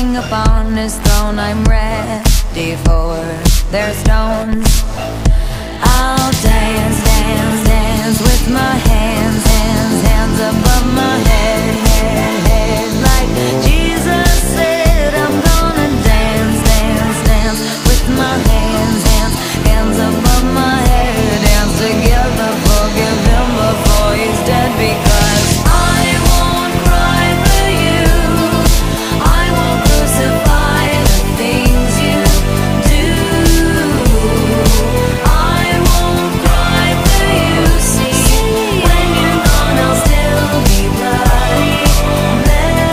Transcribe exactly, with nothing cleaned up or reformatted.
king upon his throne, I'm ready for their stones. I'll dance, dance, dance with my hands